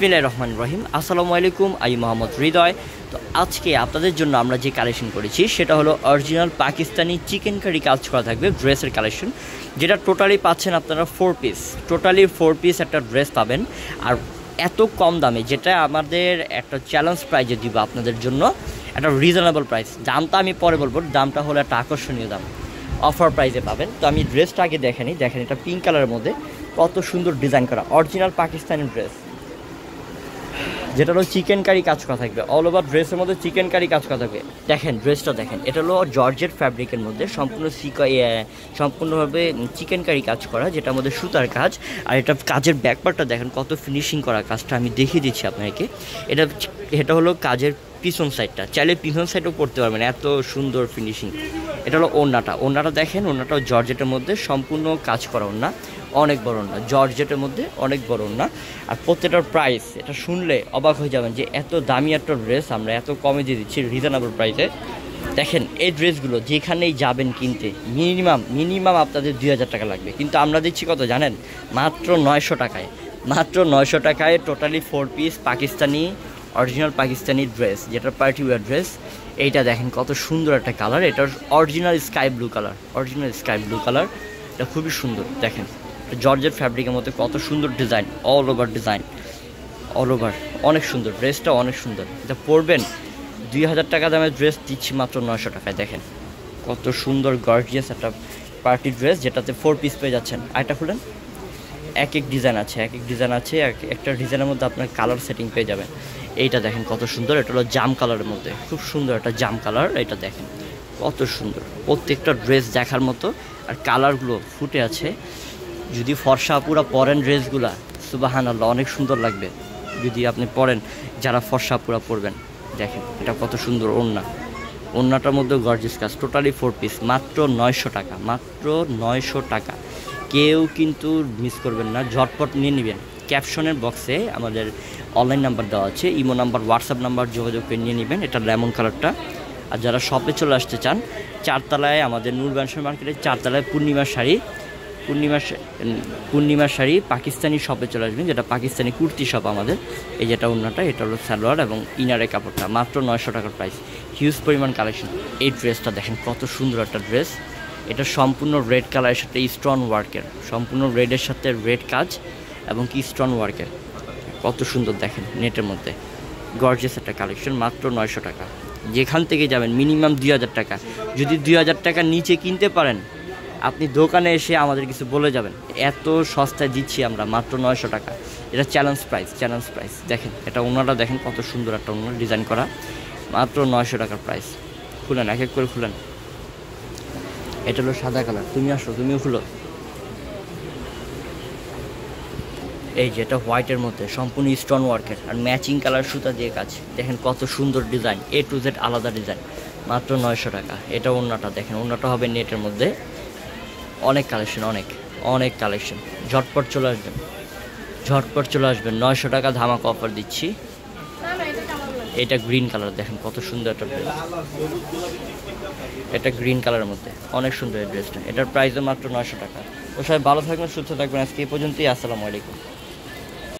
বিসমিল্লাহির রহমানির রহিম। আসসালামু আলাইকুম, আমি মোহাম্মদ হৃদয়। তো আজকে আপনাদের জন্য আমরা যে কালেকশন করেছি সেটা হলো অরিজিনাল পাকিস্তানি চিকেন কারি কাজ করা থাকবে ড্রেসের কালেকশন, যেটা টোটালি পাচ্ছেন আপনারা 4 পিস, টোটালি 4 পিস একটা ড্রেস পাবেন। আর এত কম দামে, যেটা আমাদের একটা চ্যালেঞ্জ প্রাইজে দিব আপনাদের জন্য, একটা রিজনেবল প্রাইস। দামটা আমি পরে বলবো, দামটা হলো একটা আকর্ষণীয় দাম, অফার প্রাইসে পাবেন। তো আমি ড্রেসটা আগে দেখেন, এটা পিঙ্ক কালারের মধ্যে কত সুন্দর ডিজাইন করা অরিজিনাল পাকিস্তানি ড্রেস, যেটা হলো চিকেন কারি কাজ করা থাকবে। অল ওভার ড্রেসের মধ্যে চিকেন কারি কাজ করা থাকবে। দেখেন ড্রেসটা দেখেন, এটা হলো জর্জেট ফ্যাব্রিকের মধ্যে সম্পূর্ণভাবে চিকেন কারি কাজ করা, যেটার মধ্যে সুতার কাজ। আর এটা কাজের ব্যাকপার্টটা দেখেন কত ফিনিশিং করা কাজটা, আমি দেখিয়ে দিচ্ছি আপনাকে। এটা হলো কাজের পিছন সাইডটা, চাইলে পিছন সাইডও পড়তে পারবেন, এত সুন্দর ফিনিশিং। এটা হলো ওড়নাটা দেখেন, ওড়নাটাও জর্জেটের মধ্যে সম্পূর্ণ কাজ করা ওড়না, অনেক বড় ওড়না, জর্জেটের মধ্যে অনেক বড় ওড়না। আর প্রত্যেকটার প্রাইস এটা শুনলে অবাক হয়ে যাবেন যে এত দামি একটা ড্রেস আমরা এত কমে দিয়ে দিচ্ছি রিজনেবল প্রাইসে। দেখেন এই ড্রেসগুলো যেখানেই যাবেন কিনতে মিনিমাম আপনাদের 2000 টাকা লাগবে, কিন্তু আমরা দিচ্ছি কত জানেন? মাত্র 900 টাকায়। মাত্র 900 টাকায় totally 4 piece Pakistani original Pakistani dress, যেটা পার্টি ওয়্যার ড্রেস। এইটা দেখেন কত সুন্দর একটা কালার, এটা অরিজিনাল স্কাই ব্লু কালার, এটা খুবই সুন্দর। দেখেন জর্জেট ফ্যাব্রিকের মধ্যে কত সুন্দর ডিজাইন, অল ওভার অনেক সুন্দর ড্রেসটা, অনেক সুন্দর। এটা পরবেন 2000 টাকা দামের ড্রেস দিচ্ছি মাত্র 900 টাকায়। দেখেন কত সুন্দর গর্জিয়াস একটা পার্টি ড্রেস, যেটাতে 4 পিস পেয়ে যাচ্ছেন। আরেকটা খুলেন, এক এক ডিজাইন আছে, একটা ডিজাইনের মধ্যে আপনার কালার সেটিং পেয়ে যাবেন। এইটা দেখেন কত সুন্দর, এটা হলো জাম কালারের মধ্যে, খুব সুন্দর একটা জাম কালার। এটা দেখেন কত সুন্দর, প্রত্যেকটা ড্রেস দেখার মতো, আর কালারগুলো ফুটে আছে। যদি ফর্সা আপুরা পরেন ড্রেসগুলা, সুবহানাল্লাহ, অনেক সুন্দর লাগবে যদি আপনি পরেন, যারা ফর্সা আপুরা পরবেন। দেখেন এটা কত সুন্দর ওড়নাটার মধ্যে গর্জিয়াস কাজ, টোটালি 4 পিস, মাত্র 900 টাকা, মাত্র 900 টাকা। কেউ কিন্তু মিস করবেন না, ঝটপট নিয়ে নেবেন। ক্যাপশনের বক্সে আমাদের অনলাইন নাম্বার দেওয়া আছে, ইমো নাম্বার, হোয়াটসঅ্যাপ নাম্বার যোগাযোগ করে নিয়ে নেবেন। এটা লেমন কালারটা। আর যারা শপে চলে আসতে চান, 4 তলায় আমাদের নূর ব্যবসায়ী মার্কেটের 4 তলায় পূর্ণিমা শাড়ি পাকিস্তানি শপে চলে আসবেন, যেটা পাকিস্তানি কুর্তি শপ আমাদের। এই যেটা ওড়নাটা, এটা হলো সালোয়ার এবং ইনারের কাপড়টা, মাত্র 900 টাকার প্রাইস, হিউজ পরিমাণ কালেকশন। এই ড্রেসটা দেখেন কত সুন্দর একটা ড্রেস, এটা সম্পূর্ণ রেড কালারের সাথে স্টোন ওয়ার্কের, সম্পূর্ণ রেডের সাথে রেড কাজ এবং কি স্টোন ওয়ার্কের, কত সুন্দর দেখেন। নেটের মধ্যে গর্জিয়াস একটা কালেকশন, মাত্র 900 টাকা। যেখান থেকে যাবেন মিনিমাম 2000 টাকা, যদি 2000 টাকার নিচে কিনতে পারেন আপনি দোকানে এসে আমাদের কিছু বলে যাবেন, এত সস্তায় দিচ্ছি আমরা মাত্র 900 টাকা। এটা চ্যালেঞ্জ প্রাইস। দেখেন এটা ওনারা দেখেন কত সুন্দর একটা ওনার ডিজাইন করা, মাত্র 900 টাকার প্রাইস। খুলেন, এক এক করে খুলেন। এটা হলো সাদা কালার, তুমিও খুলো। এই যে এটা হোয়াইটের মধ্যে সম্পূর্ণ স্টোন ওয়ার্কের আর ম্যাচিং কালার সুতা দিয়ে কাজ। দেখেন কত সুন্দর ডিজাইন, A to Z আলাদা ডিজাইন, মাত্র 900 টাকা। এটা ওড়নাটা দেখেন, ওড়নাটা হবে নেটের মধ্যে, অনেক কালেকশন। ঝটপট চলে আসবেন, 900 টাকা ধামাকা অফার দিচ্ছি। এটা গ্রিন কালার, দেখেন কত সুন্দর একটা ড্রেস, এটা গ্রিন কালারের মধ্যে অনেক সুন্দর এই ড্রেসটা। এটার প্রাইসও মাত্র 900 টাকা। তো সবাই ভালো থাকবেন, সুস্থ থাকবেন। আজকে এই পর্যন্তই, আসসালামু আলাইকুম।